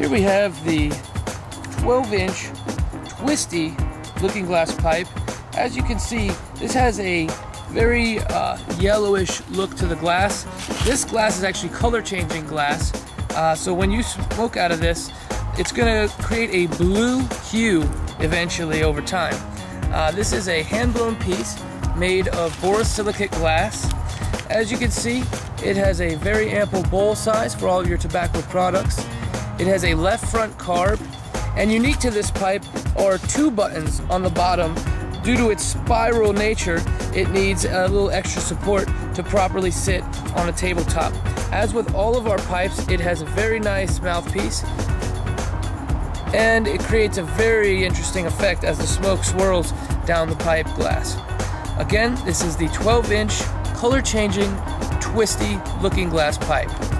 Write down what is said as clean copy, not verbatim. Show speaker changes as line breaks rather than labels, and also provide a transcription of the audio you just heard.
Here we have the 12-inch twisty looking glass pipe. As you can see, this has a very yellowish look to the glass. This glass is actually color changing glass, so when you smoke out of this, it's going to create a blue hue eventually over time. This is a hand-blown piece made of borosilicate glass. As you can see, it has a very ample bowl size for all of your tobacco products. It has a left front carb, and unique to this pipe are two buttons on the bottom. Due to its spiral nature, it needs a little extra support to properly sit on a tabletop. As with all of our pipes, it has a very nice mouthpiece, and it creates a very interesting effect as the smoke swirls down the pipe glass. Again, this is the 12-inch color-changing, twisty looking glass pipe.